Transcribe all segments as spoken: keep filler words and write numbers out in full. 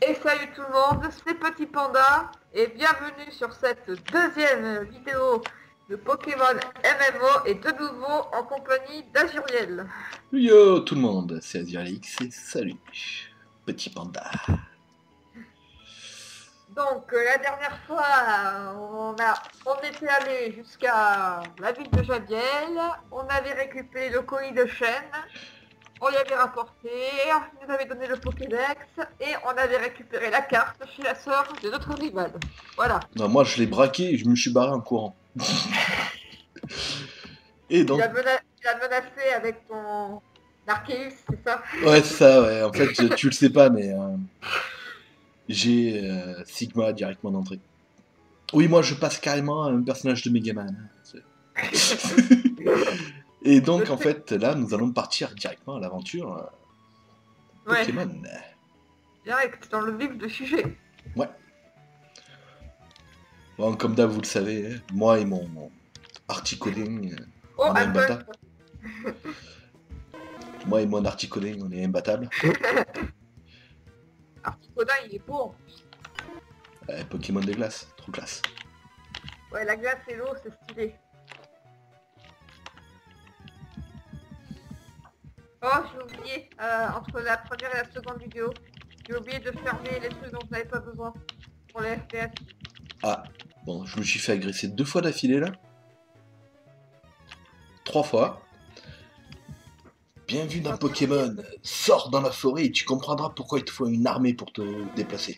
Et salut tout le monde, c'est Petit Panda et bienvenue sur cette deuxième vidéo de Pokémon M M O et de nouveau en compagnie d'Azuriel. Yo tout le monde, c'est Azurix et salut, Petit Panda. Donc euh, la dernière fois, euh, on, a, on était allé jusqu'à la ville de Jadiel, on avait récupéré le colis de chêne, on y avait rapporté, il nous avait donné le Pokédex et on avait récupéré la carte chez la sœur de notre rival. Voilà. Non, moi je l'ai braqué et je me suis barré en courant. Et Il donc, a, mena- il a menacé avec ton Arceus, c'est ça? ouais c'est ça, ouais, en fait je- tu le sais pas mais euh, j'ai euh, Sigma directement d'entrée. Oui, moi je passe carrément à un personnage de Megaman. C'est- Et Je donc en sais. fait là nous allons partir directement à l'aventure euh, Ouais, Pokémon. direct, dans le vif du sujet. Ouais, bon, comme d'hab vous le savez, hein, moi et mon, mon Articuno, euh, Oh, on est un punk. imbattable. Moi et mon Articuno, on est imbattable. Articodin, il est beau en plus. Euh, Pokémon de glace, trop classe. Ouais, la glace et l'eau, c'est stylé. Oh, j'ai oublié, euh, entre la première et la seconde vidéo, j'ai oublié de fermer les trucs dont je n'avais pas besoin pour les F P S. Ah, bon, je me suis fait agresser deux fois d'affilée là. Trois fois. Bien vu d'un Pokémon, sors dans la forêt et tu comprendras pourquoi il te faut une armée pour te déplacer.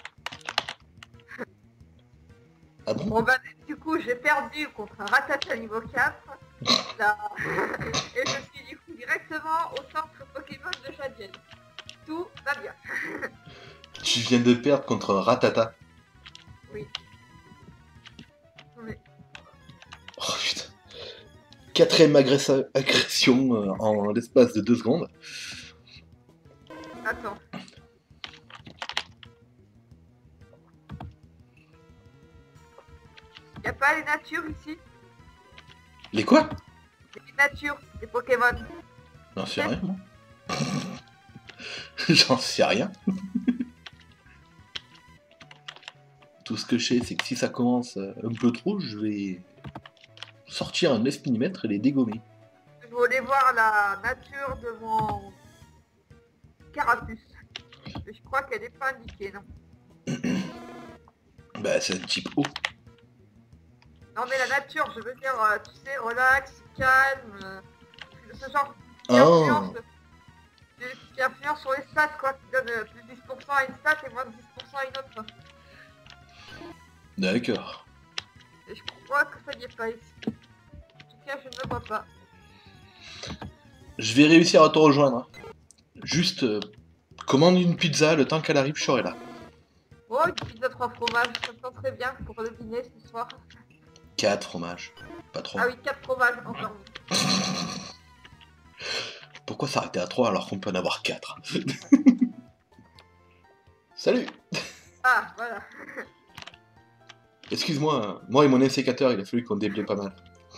Ah bon? Bon bah, du coup, j'ai perdu contre un Rattata niveau quatre. Là. Et je suis du coup directement au centre Pokémon de Jadiel. Tout va bien. Tu viens de perdre contre un Ratata. Oui. Mais... Oh putain. Quatrième agressa- agression euh, en l'espace de deux secondes. Attends. Y a pas les natures ici? Les quoi? Les natures, les Pokémon. J'en sais rien, moi. J'en sais rien. Tout ce que je sais, c'est que si ça commence euh, un peu trop, je vais sortir un neuf millimètres et les dégommer. Je voulais voir la nature de mon Carapuce. Mais je crois qu'elle n'est pas indiquée, non? Bah, c'est un type haut. Non mais la nature, je veux dire, euh, tu sais, relax, calme, euh, ce genre qui Ah, influence, qui influence sur les stats, quoi, qui donne euh, plus dix pour cent à une stat et moins de dix pour cent à une autre. d'accord. Et je crois que ça n'y est pas ici. En tout cas, je ne le vois pas. Je vais réussir à te rejoindre. Juste, euh, commande une pizza, le temps qu'elle arrive, je serai là. Oh, une pizza trois fromages, ça me sent très bien pour le dîner ce soir. Quatre fromages, pas trois. Ah oui, quatre fromages, encore mieux. Pourquoi s'arrêter à trois alors qu'on peut en avoir quatre? Salut. Ah, voilà. Excuse-moi, moi et mon insécateur, il a fallu qu'on déblaye pas mal.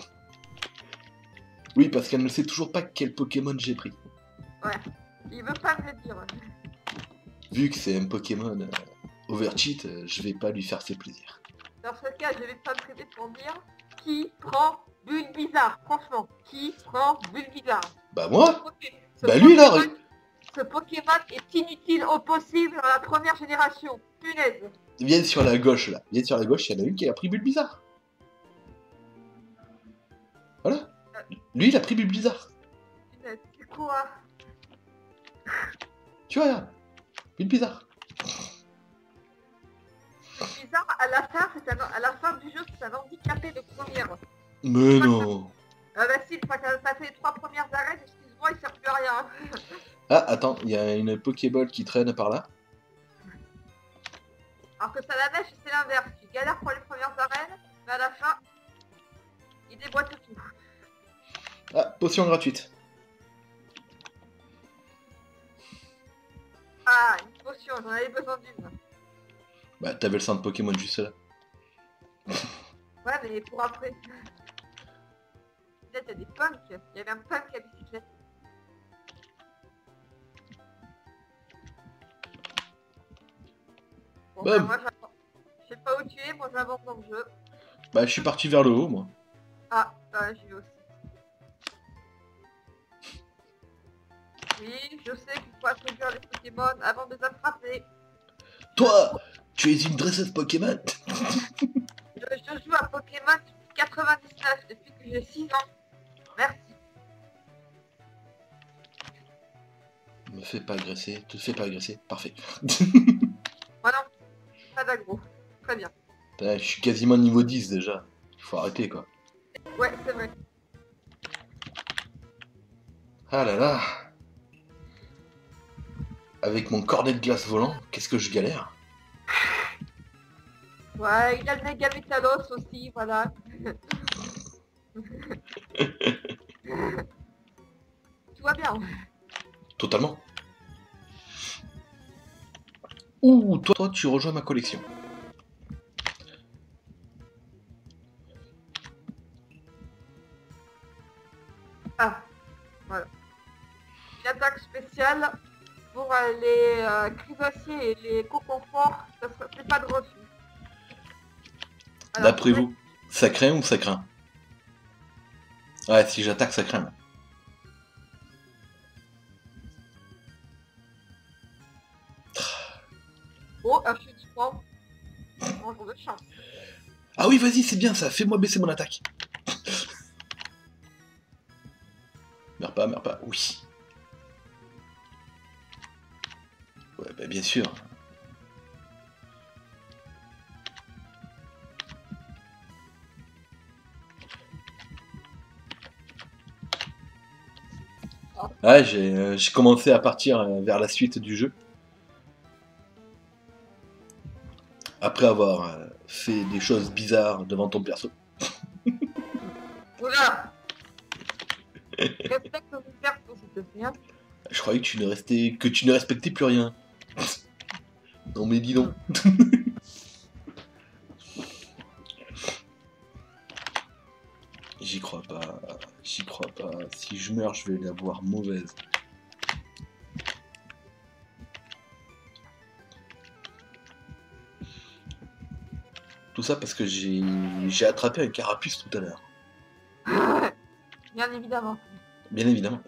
Oui, parce qu'elle ne sait toujours pas quel Pokémon j'ai pris. Ouais, il veut pas me le dire. Vu que c'est un Pokémon euh, overcheat, euh, je vais pas lui faire ses plaisirs. Dans ce cas, je vais pas me traiter pour dire qui prend Bulbizarre, franchement. Qui prend Bulbizarre? Bah moi? Ok, ce Bah lui là, Pokémon, ce Pokémon est inutile au possible dans la première génération. Punaise. viens sur la gauche là. Viens sur la gauche, il y en a une qui a pris Bulbizarre. Voilà. Lui, il a pris Bulbizarre. Punaise, c'est quoi? Tu vois, là. Bulbizarre. Bulbizarre, à la fin, c'est un, à la fin du jeu, c'est un handicapé de première. Mais non. Ah bah si, une fois que t'as fait les trois premières arènes, excuse-moi, il sert plus à rien. Ah, attends, il y a une Pokéball qui traîne par là. Alors que ça la mèche, c'est l'inverse. Tu galères pour les premières arènes, mais à la fin, il déboîte tout. Ah, potion gratuite. Ah, une potion, j'en avais besoin d'une. Bah, t'avais le centre Pokémon juste là. Ouais, mais pour après. Peut-être il y a des punks. Il y avait un punk à bicyclette. Bon, ben, Bam. moi, j'avance. Je sais pas où tu es, moi, j'avance dans le jeu. Bah, je suis parti vers le haut, moi. Ah, bah, j'y vais aussi. Oui, je sais qu'il faut introduire les Pokémon avant de les attraper. Toi, tu es une dresseuse Pokémon. Je, je joue à Pokémon depuis quatre-vingt-dix-neuf, depuis que j'ai six ans. Merci. Me fais pas agresser, te fais pas agresser. Parfait. Moi non, pas d'aggro. Très bien. Putain, je suis quasiment niveau dix déjà. Faut arrêter, quoi. Ouais, c'est vrai. Ah là là. Avec mon cornet de glace volant, qu'est-ce que je galère. Ouais, il a le méga métalos aussi, voilà. Tout va bien. Totalement. Ouh, toi, toi, tu rejoins ma collection. Ah, voilà. Une attaque spéciale pour euh, les euh, crisaciers et les co-conforts, ça serait c'est pas de refus. Alors, D'après vous, ça craint ou ça craint? Ouais, si j'attaque, ça craint. Oh, un chute du point. Bonjour de chance. Ah oui, vas-y, c'est bien ça, fais-moi baisser mon attaque. Meurs pas, meurs pas, oui. Ouais, bah bien sûr. Ouais, j'ai euh, j'ai commencé à partir euh, vers la suite du jeu. Après avoir euh, fait des choses bizarres devant ton perso. Oula. Respecte mon perso, s'il te plaît. Hein. Je croyais que tu ne restais, que tu ne respectais plus rien. Non mais dis donc. J'y crois pas, j'y crois pas. Si je meurs, je vais l'avoir mauvaise. Tout ça parce que j'ai j'ai attrapé un carapuce tout à l'heure. Bien évidemment. Bien évidemment.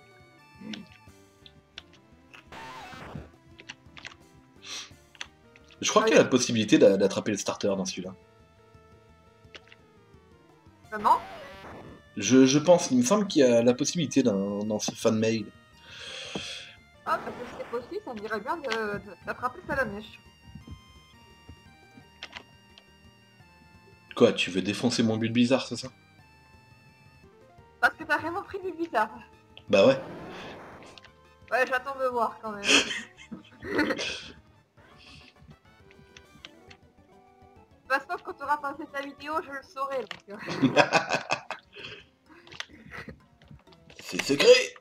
Je crois qu'il y a la possibilité d'a- d'attraper le starter dans celui-là. Vraiment? Je, je pense, il me semble qu'il y a la possibilité dans, dans ce fan mail. Ah, parce que si c'est possible, ça me dirait bien de- de- d'attraper Salamèche. Quoi, tu veux défoncer mon but bizarre, c'est ça? Parce que t'as vraiment pris du bizarre. Bah ouais. Ouais, j'attends de voir quand même. De toute façon, quand tu auras passé ta vidéo, je le saurai. Donc, euh. C'est secret.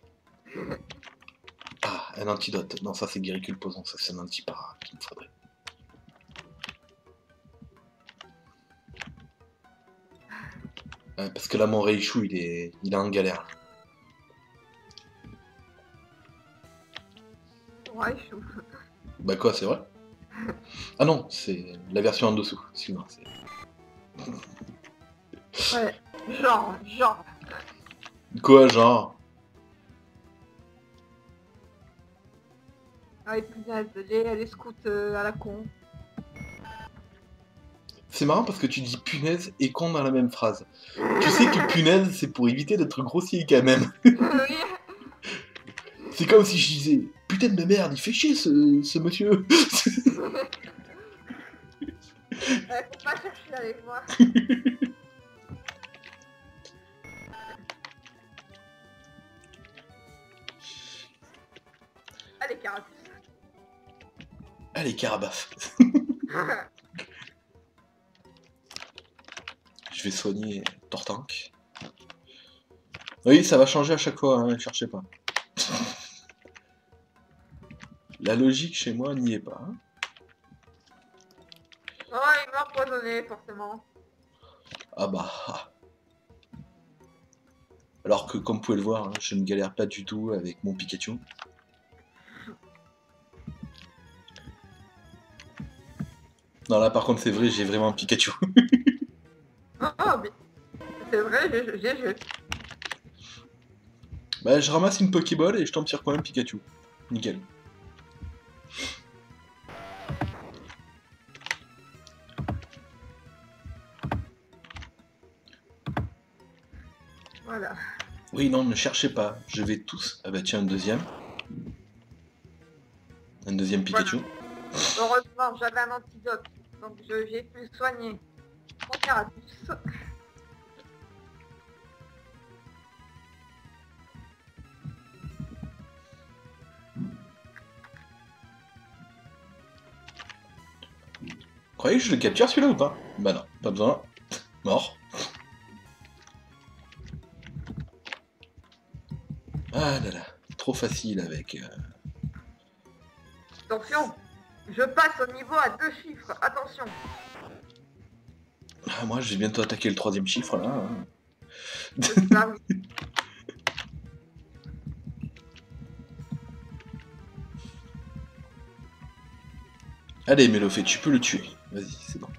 Ah, un antidote. Non, ça c'est guéricule posant, ça c'est un antipara qu'il me faudrait. Ouais, parce que là, mon Reichou, il est, il est en galère. Ouais, chou. Bah quoi, c'est vrai? Ah non, c'est la version en dessous. Excuse-moi. c'est- Ouais, genre, genre. Quoi, genre? Ah, et punaise, les, les scouts euh, à la con. C'est marrant parce que tu dis punaise et con dans la même phrase. Tu sais que punaise, c'est pour éviter d'être grossier quand même. Oui. C'est comme si je disais putain de merde, il fait chier ce, ce monsieur. Ouais, faut pas chercher avec moi. Allez, carapuce. Allez, Carabaf. Je vais soigner Tortank. Oui, ça va changer à chaque fois, hein, ne cherchez pas. La logique chez moi n'y est pas. Hein. Oh, il m'a empoisonné, forcément. Ah bah. Ah. Alors que, comme vous pouvez le voir, hein, je ne galère pas du tout avec mon Pikachu. Non, là par contre, c'est vrai, j'ai vraiment un Pikachu. Oh, mais c'est vrai, j'ai j'ai j'ai. Bah, je ramasse une Pokéball et je tombe sur quoi? Un Pikachu. Nickel. Voilà. Oui, non, ne cherchez pas. Je vais tous. Ah bah tiens, un deuxième. Un deuxième Pikachu. Voilà. Heureusement, j'avais un antidote, donc je- j'ai pu soigner mon Carapuce. Vous croyez que je le capture celui-là ou pas? Bah non, pas besoin. Mort. Ah là là, trop facile avec... Euh... Attention, je passe au niveau à deux chiffres, attention. Ah, moi, je vais bientôt attaquer le troisième chiffre, là. Hein. C'est ça, oui. Allez, Mélofée, tu peux le tuer. Vas-y, c'est bon.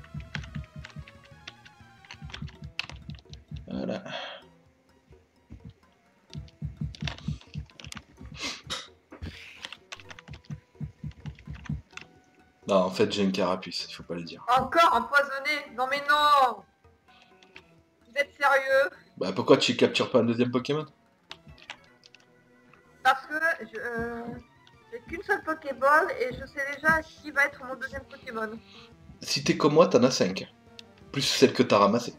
Voilà. Non, en fait, j'ai une carapuce, il faut pas le dire. Encore empoisonné? Non mais non! Vous êtes sérieux? Bah, pourquoi tu captures pas un deuxième Pokémon? Parce que je... euh, j'ai qu'une seule Pokéball et je sais déjà qui va être mon deuxième Pokémon. Si t'es comme moi, t'en as cinq. Plus celle que t'as ramassée.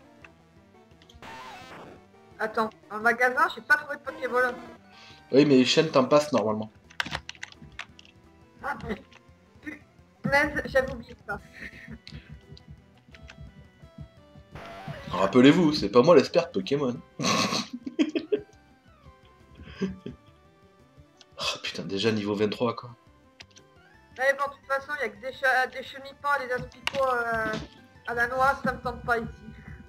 Attends, dans le magasin, j'ai pas trouvé de Pokéball. Oui, mais les chaînes t'en passent normalement. Ah, mais... Punaise, j'avais oublié ça. Rappelez-vous, c'est pas moi l'expert Pokémon. Oh, putain, déjà niveau vingt-trois, quoi. Mais bon, de toute façon, il y a que des, cha- des chenipans et des aspicots euh, à la noix, ça me tente pas ici.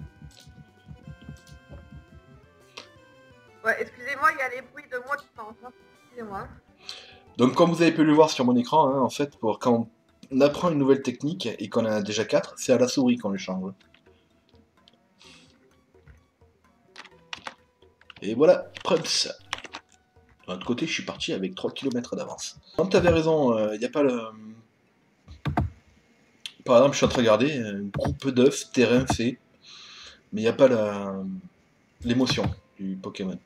Ouais, excusez-moi, il y a les bruits de moi qui passent, hein. Excusez-moi. Donc, comme vous avez pu le voir sur mon écran, hein, en fait, pour quand on apprend une nouvelle technique et qu'on en a déjà quatre, c'est à la souris qu'on le change. Et voilà, Prumps. De l'autre côté, je suis parti avec trois kilomètres d'avance. Non, t'avais raison, il euh, n'y a pas le... Par exemple, je suis en train de regarder, un groupe d'œufs, terrain fait, mais il n'y a pas la... l'émotion du Pokémon.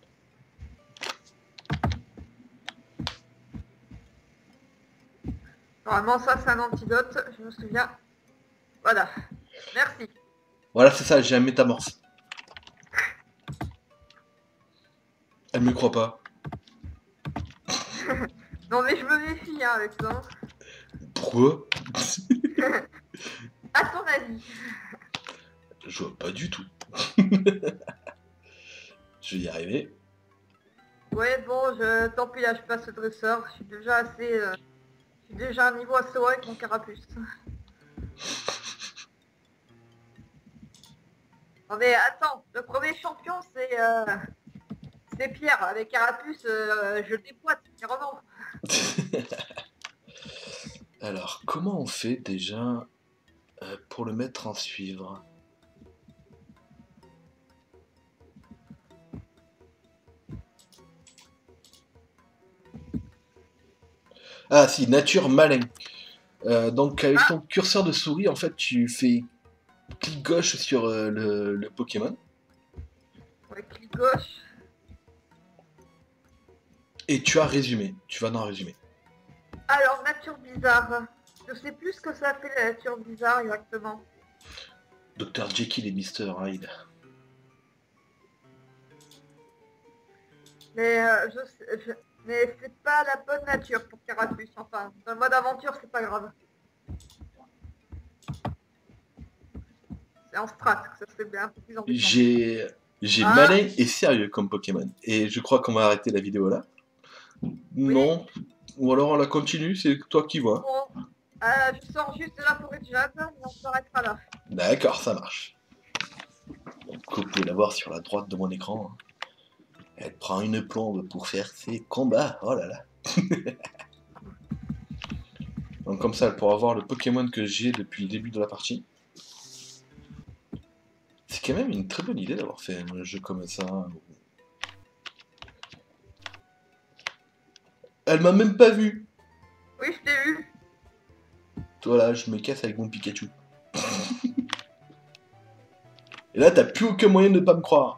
Normalement, ça, c'est un antidote, je me souviens. Voilà. Merci. Voilà, c'est ça, j'ai un métamorphe. Elle me croit pas. Non, mais je me méfie, hein, avec ça. Pourquoi? À ton avis. Je vois pas du tout. Je vais y arriver. Ouais, bon, je... tant pis, là, je passe le dresseur. Je suis déjà assez... euh, Je suis déjà à un niveau assez haut avec mon Carapuce. Non, mais attends, le premier champion, c'est... Euh... C'est Pierre. Avec Carapuce, euh, je le dépoite, carrément. Alors, comment on fait déjà euh, pour le mettre en suivre? Ah si, nature malin. Euh, donc avec ton curseur de souris, en fait, tu fais clic gauche sur euh, le, le Pokémon. Ouais, clic gauche. Et tu as résumé. Tu vas dans résumé. Alors, nature bizarre. Je sais plus ce que ça fait la nature bizarre exactement. docteur Jekyll et mister Hyde. Mais euh, je sais... Je... Mais c'est pas la bonne nature pour Carapuce. Enfin, dans le mode aventure, c'est pas grave. C'est en strat que ça serait bien un peu plus embêtant. J'ai j'ai Ah. malin et sérieux comme Pokémon. Et je crois qu'on va arrêter la vidéo là. Oui. Non. Ou alors on la continue, c'est toi qui vois. Bon, euh, je sors juste de la forêt de jade, mais on s'arrêtera là. D'accord, ça marche. Donc, vous pouvez la voir sur la droite de mon écran. Elle prend une plombe pour faire ses combats. Oh là là. Donc comme ça, elle pourra voir le Pokémon que j'ai depuis le début de la partie. C'est quand même une très bonne idée d'avoir fait un jeu comme ça. Elle m'a même pas vu. Oui, je t'ai vu. Toi là, je me casse avec mon Pikachu. Et là, t'as plus aucun moyen de pas me croire.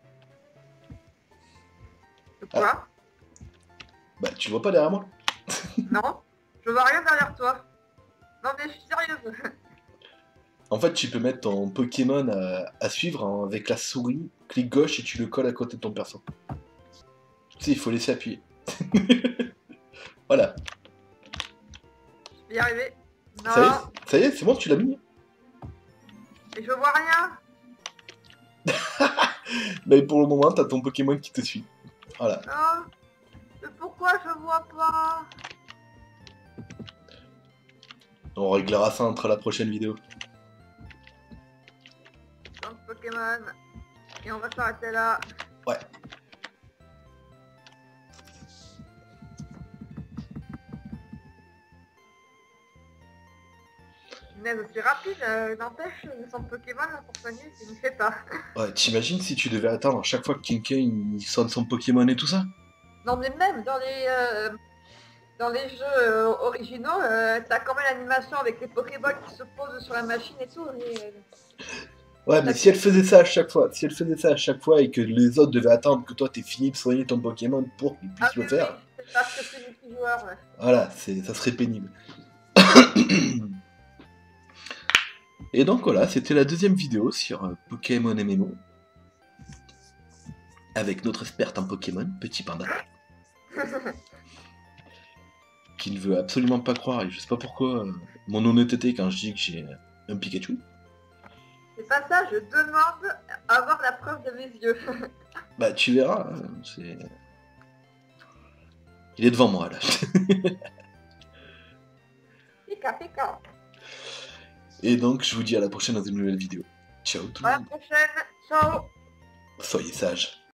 De quoi? Ah. Bah, tu vois pas derrière moi? Non, je vois rien derrière toi. Non mais je suis sérieuse. En fait, tu peux mettre ton Pokémon à, à suivre hein, avec la souris, clic gauche et tu le colles à côté de ton perso. Tu sais, il faut laisser appuyer. Voilà. Je vais y arriver. Non. Ça y est, ça y est, c'est bon, tu l'as mis. Et je vois rien. Mais pour le moment, t'as ton Pokémon qui te suit. Voilà. Non. Mais pourquoi je vois pas? On réglera ça entre la prochaine vidéo. Dans Pokémon. Et on va s'arrêter là. Ouais. Mais aussi rapide, euh, n'empêche, le centre Pokémon là, pour soigner, tu ne fais pas. Ouais, t'imagines si tu devais attendre à chaque fois que quelqu'un il sonne son Pokémon et tout ça? Non mais même dans les euh, dans les jeux euh, originaux, euh, t'as quand même l'animation avec les Pokéballs qui se posent sur la machine et tout. Et, euh, Ouais, mais si elle faisait ça à chaque fois, si elle faisait ça à chaque fois et que les autres devaient attendre que toi t'aies fini de soigner ton Pokémon pour qu'ils puissent ah, le oui, faire, oui, c'est parce que c'est multijoueur, ouais. voilà, c'est, ça serait pénible. Et donc voilà, c'était la deuxième vidéo sur euh, Pokémon M M O. Avec notre experte en Pokémon, Petit Panda. Qui ne veut absolument pas croire, et je sais pas pourquoi, euh, mon honnêteté quand je dis que j'ai un Pikachu. C'est pas ça, je demande à avoir la preuve de mes yeux. Bah tu verras, hein, c'est... Il est devant moi là. Pika, pika. Et donc je vous dis à la prochaine dans une nouvelle vidéo. Ciao tout le À la monde. prochaine, ciao. Soyez sages.